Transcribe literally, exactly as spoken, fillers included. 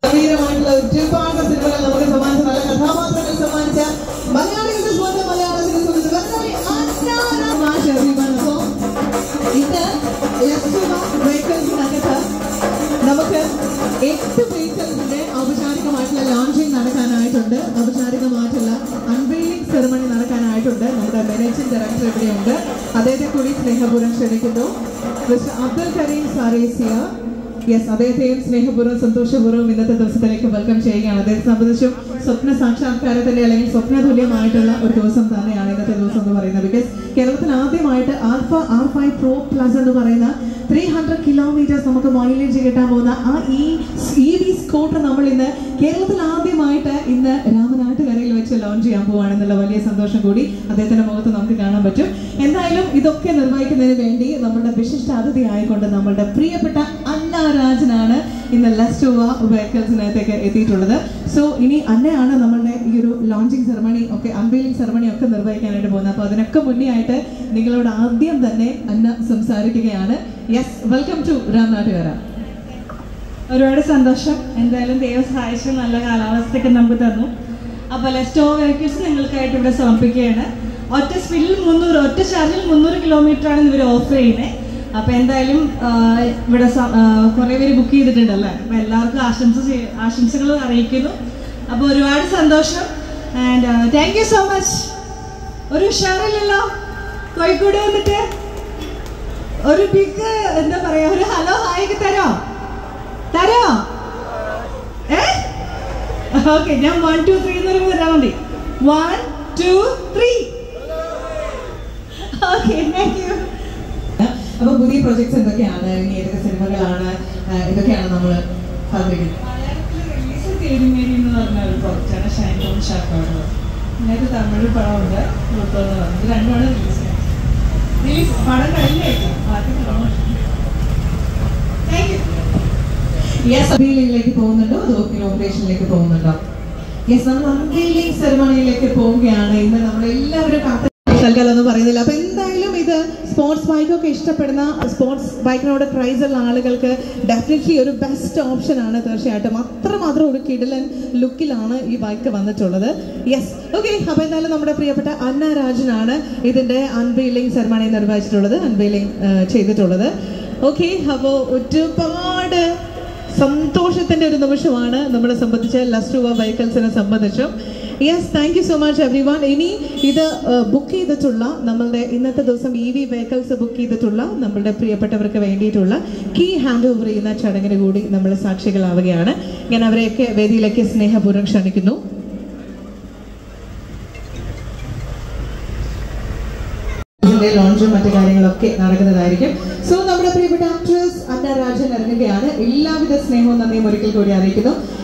ഗംഭീരമായിട്ടുള്ള ഒരുപാട് സിനിമകൾ നമുക്ക് സമ്മാനിച്ച നല്ല കഥാപാത്രങ്ങൾ സമ്മാനിച്ച മലയാളികളുടെ സ്വന്തം മലയാളത്തിന്റെ ഇന്ന് വെഹിക്കിൾസിനകത്ത് നമുക്ക് എട്ട് വെഹിക്കിൾസിന്റെ ഔപചാരികമായിട്ടുള്ള ലോഞ്ചിങ് നടക്കാനായിട്ടുണ്ട്. ഔപചാരികമായിട്ടുള്ള അൺവെയിലിംഗ് സെറമണി നടക്കാനായിട്ടുണ്ട്. നമ്മുടെ മാനേജിംഗ് ഡയറക്ടർ ഇവിടെയുണ്ട്. അദ്ദേഹത്തെ കൂടി സ്നേഹപൂർവ്വം ക്ഷണിക്കുന്നു. മിസ്റ്റർ അബ്ദുൽ കരീം സാറേസിയ. യെസ്, അദ്ദേഹത്തെയും സ്നേഹപൂർവ്വം സന്തോഷപൂർവ്വം ഇന്നത്തെ ദിവസത്തിലേക്ക് വെൽക്കം ചെയ്യുകയാണ്. അദ്ദേഹത്തെ സംബന്ധിച്ചും സ്വപ്ന സാക്ഷാത്കാരത്തിന്റെ അല്ലെങ്കിൽ സ്വപ്നതുല്യമായിട്ടുള്ള ഒരു ദിവസം തന്നെയാണ് ഇന്നത്തെ ദിവസം എന്ന് പറയുന്നത്. ബിക്കോസ് കേരളത്തിൽ ആദ്യമായിട്ട് alpha R five pro plus എന്ന് പറയുന്ന ത്രീ ഹൺഡ്രഡ് കിലോമീറ്റേഴ്സ് നമുക്ക് മൈലേജ് കിട്ടാൻ പോകുന്ന ആ ഈ ഇ വി സ്കൂട്ടർ നമ്മൾ ഇന്ന് കേരളത്തിൽ ആദ്യമായിട്ട് ഇന്ന് രാമനാട്ടുകരയിൽ വെച്ച് ലോഞ്ച് ചെയ്യാൻ പോവുകയാണെന്നുള്ള വലിയ സന്തോഷം കൂടി അദ്ദേഹത്തിന്റെ മുഖത്ത് നമുക്ക് കാണാൻ പറ്റും. എന്തായാലും ഇതൊക്കെ നിർവഹിക്കുന്നതിന് വേണ്ടി നമ്മുടെ വിശിഷ്ട അതിഥി ആയിക്കൊണ്ട് നമ്മളുടെ പ്രിയപ്പെട്ട അന്ന രാജനാണ് ഇന്ന് ലസ്റ്റോവ വെഹിക്കിൾസിനകത്തേക്ക് എത്തിയിട്ടുള്ളത്. സോ ഇനി അന്നയാണ് നമ്മളുടെ ഈ ഒരു ലോഞ്ചിങ് സെറമണി ഒക്കെ അൺവെയിലിംഗ് സെറമണി ഒക്കെ നിർവഹിക്കാനായിട്ട് പോകുന്നത്. അപ്പോൾ അതിനൊക്കെ മുന്നേ ആയിട്ട് നിങ്ങളോട് ആദ്യം തന്നെ അന്ന സംസാരിക്കുകയാണ്. Yes, welcome to Ramanattukara. ഒരുപാട് സന്തോഷം. എന്തായാലും ദൈവം സഹായിച്ച് നല്ല കാലാവസ്ഥയൊക്കെ നമുക്ക് തന്നു. അപ്പോൾ ലസ്റ്റോവ വെഹിക്കിൾസ് നിങ്ങൾക്കായിട്ട് ഇവിടെ സമർപ്പിക്കുകയാണ്. ഒറ്റ സ്പീഡിൽ മുന്നൂറ് ഒറ്റ ചാർജിൽ മുന്നൂറ് കിലോമീറ്റർ ആണ് ഇവർ ഓഫർ ചെയ്യുന്നത്. അപ്പോൾ എന്തായാലും ഇവിടെ കുറേ പേര് ബുക്ക് ചെയ്തിട്ടുണ്ടല്ലേ. അപ്പോൾ എല്ലാവർക്കും ആശംസ ആശംസകൾ അറിയിക്കുന്നു. അപ്പോൾ ഒരുപാട് സന്തോഷം and thank you so much. ഒരു ഉഷാറില്ലല്ലോ കോഴിക്കോട് വന്നിട്ട് ഒരു ബിഗ് എന്താ പറയാ ഒരു ഹലോ ഹായ് തരോ തരോ ഏ ഓക്കെ, ഞാൻ വൺ ടു ത്രീ എന്ന് പറയുമ്പോൾ തരാൻ മതി. One two three. Okay, thank you. അപ്പൊ പുതിയ പ്രൊജക്ട്സ് എന്തൊക്കെയാണ്, ഇനി ഏതൊക്കെ സിനിമകളാണ്, ഇതൊക്കെയാണ് നമ്മൾ പറഞ്ഞിരിക്കുന്നത്? മലയാളത്തിൽ റിലീസ് തേടിമേരി എന്ന് പറഞ്ഞ ഒരു പ്രൊജക്റ്റാണ് ഷൈൻ ഷാക്കാട്. ഇതിനകത്ത് തമിഴ് പടമുണ്ട് എന്ന് പറഞ്ഞു. ഇത് രണ്ടുമാണ് റിലീസ് റിലീസ് പടം കഴിഞ്ഞായിരിക്കും ആദ്യം. Thank you. യെസ്, അൺവെയിലിംഗിലേക്ക് പോകുന്നുണ്ടോ അതോ ഇനോഗ്രേഷനിലേക്ക് പോകുന്നുണ്ടോ? യെസ്, നമ്മൾ അൺവെയിലിംഗ് സെറമണിയിലേക്ക് പോവുകയാണ്. ഇന്ന് നമ്മളെല്ലാവരും കാത്ത തൽക്കാലം ഒന്നും പറയുന്നില്ല. അപ്പൊ എന്തായാലും ഇത് സ്പോർട്സ് ബൈക്കൊക്കെ ഇഷ്ടപ്പെടുന്ന സ്പോർട്സ് ബൈക്കിനോട് ക്രൈസുള്ള ആളുകൾക്ക് ഡെഫിനറ്റ്ലി ഒരു ബെസ്റ്റ് ഓപ്ഷൻ ആണ്. തീർച്ചയായിട്ടും അത്രമാത്രം ഒരു കിടിലൻ ലുക്കിലാണ് ഈ ബൈക്ക് വന്നിട്ടുള്ളത്. Yes, okay. അപ്പൊ എന്തായാലും നമ്മുടെ പ്രിയപ്പെട്ട അന്ന രാജനാണ് ഇതിന്റെ അൺവെയിലിംഗ് സെറമണി നിർവഹിച്ചിട്ടുള്ളത്, അൺവെയിലിംഗ് ചെയ്തിട്ടുള്ളത്. ഓക്കെ, അപ്പോൾ ഒരുപാട് സന്തോഷത്തിന്റെ ഒരു നിമിഷമാണ് നമ്മളെ സംബന്ധിച്ച്, ലസ്റ്റോവ വെഹിക്കിൾസിനെ സംബന്ധിച്ചും. Yes, thank you so much everyone. ഇനി ഇത് ബുക്ക് ചെയ്തിട്ടുള്ള നമ്മളുടെ ഇന്നത്തെ ദിവസം ഇ വി വെഹിക്കിൾസ് ബുക്ക് ചെയ്തിട്ടുള്ള നമ്മളുടെ പ്രിയപ്പെട്ടവർക്ക് വേണ്ടിയിട്ടുള്ള കീ ഹാൻഡ് ഓവർ ചെയ്യുന്ന ചടങ്ങിന് കൂടി നമ്മൾ സാക്ഷികളാവുകയാണ്. ഞാൻ അവരെയൊക്കെ വേദിയിലേക്ക് സ്നേഹപൂർവ്വം ക്ഷണിക്കുന്നു. ലോഞ്ചും മറ്റു കാര്യങ്ങളൊക്കെ നടക്കുന്നതായിരിക്കും. സോ നമ്മുടെ പ്രിയപ്പെട്ട ആക്ട്രസ് അന്ന രാജൻ ഇറങ്ങുകയാണ്. എല്ലാവിധ സ്നേഹവും നന്ദിയും ഒരിക്കൽ കൂടി അറിയിക്കുന്നു.